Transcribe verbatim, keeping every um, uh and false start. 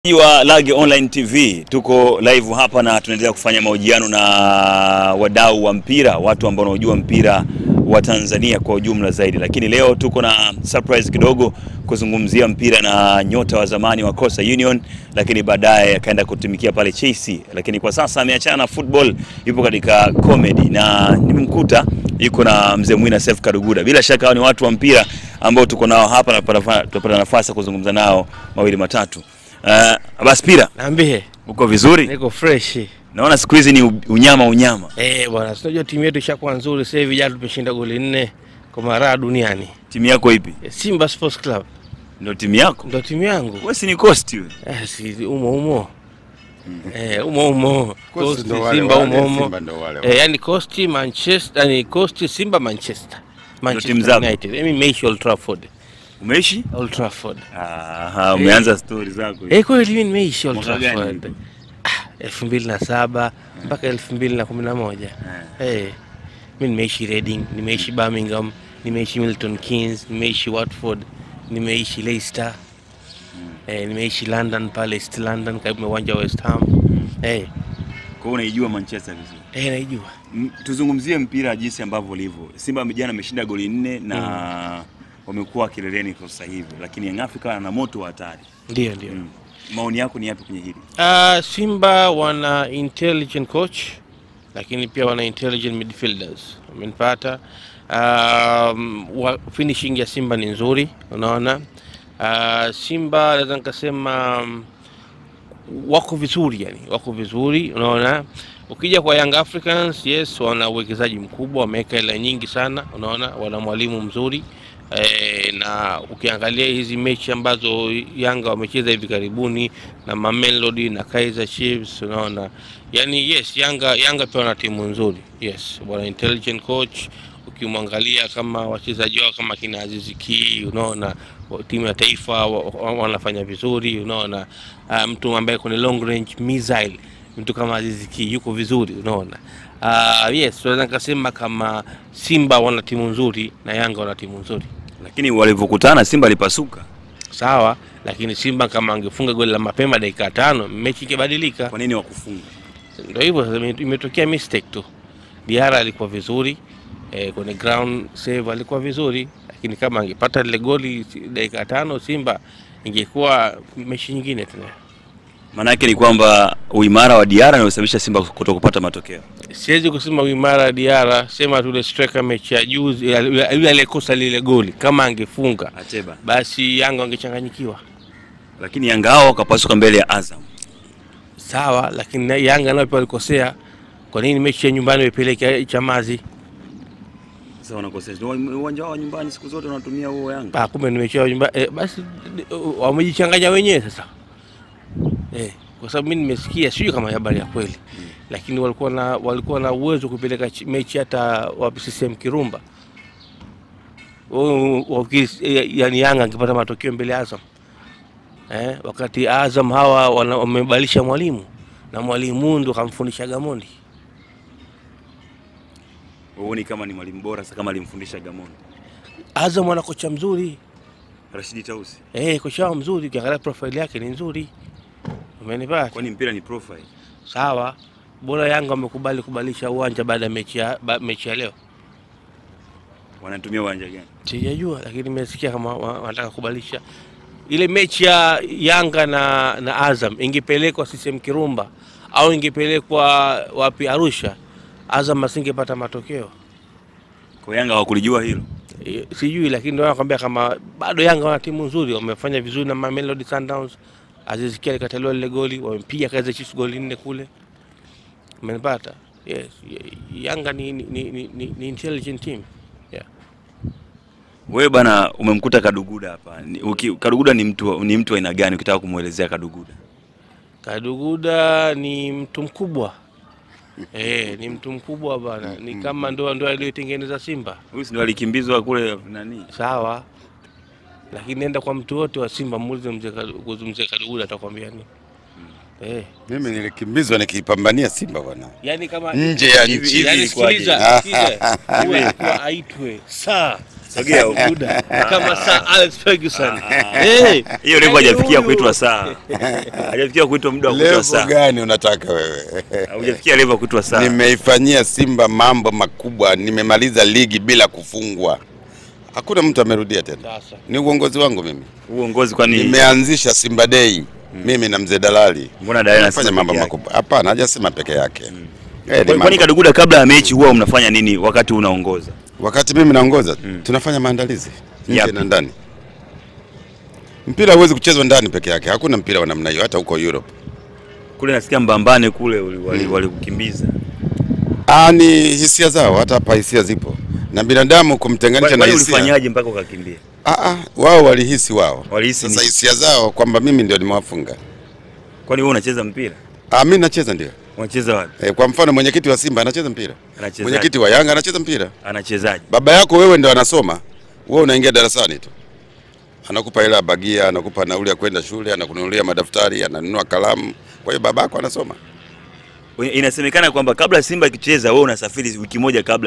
Wa Lage Online T V, tuko live hapa na tunaendelea kufanya mahojiano na wadau wa mpira, watu ambao wanajua mpira wa Tanzania kwa ujumla zaidi. Lakini leo tuko na surprise kidogo kuzungumzia mpira na nyota wa zamani wa Coastal Union, lakini baadaye akaenda kutumikia pale Chelsea. Lakini kwa sasa ameachana na football, yupo katika comedy na nimemkuta yuko na mzee Mwina Self Kaduguda. Bila shaka hao ni watu wa mpira ambao tuko nao hapa na tutapata nafasi kuzungumza nao mawili matatu. Uh, Baspira, naambie uko vizuri? Niko fresh. Naona siku hizi ni unyama unyama. Eh bwana, unajua timu yetu ishakuwa nzuri sasa hivi, jana tumeshinda goli nne kwa mara duniani. Timu yako ipi? Simba Sports Club. Ndio timu yako? Ndio timu yangu. Wewe si ni Coast wewe? Eh si umo umo. Eh umo umo. Coast Simba umo umo. Eh yani Coast Manchester, yani Coast Simba Manchester. Manchester United. Mimi nimeishi Old Trafford. Umeishi Old Trafford? Aha, umeanza stories zako. Eh kweli mimi nimeishi Old Trafford. elfu mbili na saba mpaka elfu mbili na kumi na moja. Eh. Mimi nimeishi Reading, nimeishi Birmingham, nimeishi Milton Keynes, nimeishi Watford, nimeishi Leicester. Eh, nimeishi London pale East London karibu na uwanja wa West Ham. Eh. Kwa hiyo unaijua Manchester vizuri? Eh, naijua. Tuzungumzie mpira jinsi ambavyo ulivyo. Simba jana ameshinda goli nne na mm. wamekuwa kileleni kwa sasa hivi, lakini Young Africa ana moto wa hatari. Ndio ndio. Mm. Maoni yako ni yapi kwenye hili? Ah, uh, Simba wana intelligent coach, lakini pia wana intelligent midfielders. Umenipata? Um, finishing ya Simba ni nzuri, unaona? Uh, Simba naweza nikasema um, wako vizuri yani, wako vizuri, unaona? Ukija kwa Young Africans, yes, wana uwekezaji mkubwa, wameweka hela nyingi sana, unaona? Wana mwalimu mzuri. E, na ukiangalia hizi mechi ambazo Yanga wamecheza hivi karibuni na Mamelodi na Kaizer Chiefs, unaona, yani yes, Yanga Yanga pia wana timu nzuri, yes, wana intelligent coach. Ukimwangalia kama wachezaji wao kama kina Aziz Ki, unaona, timu ya taifa wanafanya vizuri, unaona, uh, mtu ambaye kuna long range missile, mtu kama Aziz Ki yuko vizuri, unaona. Uh, yes, tunaweza kusema kama Simba wana timu nzuri na Yanga wana timu nzuri. Lakini walivyokutana Simba alipasuka. Sawa, lakini Simba kama angefunga goli la mapema dakika tano, mechi ingebadilika. Kwa nini wakufunga? Ndio hivyo, imetokea mistake tu. Diara alikuwa vizuri, eh, kwenye ground save alikuwa vizuri, lakini kama angepata ile goli dakika tano Simba ingekuwa mechi nyingine tena. Maana yake ni kwamba uimara wa Diara ndio usababisha Simba kutokupata matokeo. Siwezi kusema uimara wa Diara, sema tule striker mechi ya juzi yule aliyekosa lile goli, kama angefunga Ateba, basi Yanga wangechanganyikiwa. Lakini Yanga hao wakapasuka mbele ya Azam. Sawa, lakini Yanga nao pia walikosea. Kwa nini mechi ya nyumbani wapeleke Chamazi? Sasa wanakosea. Uwanja wa nyumbani siku zote wanatumia huo Yanga. Ah, kumbe ni mechi ya nyumbani. Eh, basi wamejichanganya wenyewe sasa. Eh, kwa sababu mimi nimesikia sio kama habari ya kweli. Hmm. Lakini walikuwa na walikuwa na uwezo kupeleka mechi hata wa C C M Kirumba. Wao yani Yanga angepata matokeo mbele Azam. Eh, wakati Azam hawa wamebadilisha mwalimu na mwalimu ndo kamfundisha Gamondi. Uone kama ni mwalimu bora sasa kama alimfundisha Gamondi. Azam wana kocha mzuri, Rashidi Tausi. Eh, kocha mzuri, ukiangalia profile yake ni nzuri. Umenipata? Kwani mpira ni profile? Sawa. Bora Yanga wamekubali kubadilisha uwanja baada ya mechi ya ba, mechi ya leo. Wanatumia uwanja gani? Sijajua, lakini nimesikia kama wanataka kubadilisha. Ile mechi ya Yanga na na Azam ingepelekwa C C M Kirumba au ingepelekwa wapi Arusha, Azam asingepata matokeo. Kwa Yanga hawakulijua hilo? E, sijui, lakini ndio nakwambia kama bado Yanga wana timu nzuri, wamefanya vizuri na Mamelodi Sundowns. Aziz Ki alikataliwa ile goli, wamempiga Kaizer Chiefs goli nne kule. Umenipata? Yes, Yanga ni ni, ni, ni, ni intelligent team. Yeah. Wewe bana umemkuta Kaduguda hapa. Kaduguda ni mtu ni mtu aina gani ukitaka kumuelezea Kaduguda? Kaduguda ni mtu mkubwa. Eh, ni mtu mkubwa bana. Ni kama ndo ndo aliyotengeneza Simba. Huyu ndio alikimbizwa kule nani? Sawa. Lakini nenda kwa mtu wote wa Simba muulize mzee mzee Kaduguda atakwambia nini. Eh, mimi nilikimbizwa nikipambania Simba bwana. Yaani kama nje ya nchi hivi sikiliza, sikiliza. Huwa aitwe saa Sogea ukuda. Kama Sir Alex Ferguson. Eh, hiyo level hajafikia kuitwa saa. Hajafikia kuitwa muda wa kuitwa saa. Level gani unataka wewe? Hujafikia level kuitwa saa. Nimeifanyia Simba mambo makubwa, nimemaliza ligi bila kufungwa. Hakuna mtu amerudia tena. Ni uongozi wangu mimi. Uongozi kwa nini? Nimeanzisha Simba Day. Hmm. Mimi na mzee Dalali. Mbona Dalali anafanya mambo makubwa? Hapana, hajasema peke yake. Hmm. Eh, kwa nini Kaduguda, kabla ya mechi huwa mnafanya nini wakati unaongoza? Wakati mimi naongoza, hmm. tunafanya maandalizi nje na ndani. Mpira huwezi kuchezwa ndani peke yake. Hakuna mpira wa namna hiyo hata huko Europe. Kule nasikia Mbambane kule walikukimbiza. Hmm. Ah, ni hisia zao, hata hapa hisia zipo. Na binadamu kumtenganisha na hisia. Ulifanyaje mpaka ukakimbia? Ah ah, wao walihisi wao. Walihisi sasa hisia zao kwamba mimi ndio nimewafunga. Kwani wewe unacheza mpira? Ah, mimi nacheza ndio. Unacheza wapi? Eh, kwa mfano mwenyekiti wa Simba anacheza mpira. Mwenyekiti wa Yanga anacheza mpira. Anachezaje? Baba yako wewe ndio anasoma. Wewe unaingia darasani tu. Anakupa hela bagia, anakupa nauli ya kwenda shule, anakununulia madaftari, ananunua kalamu. Kwa hiyo babako anasoma. Inasemekana kwamba kabla Simba ikicheza wewe unasafiri wiki moja kabla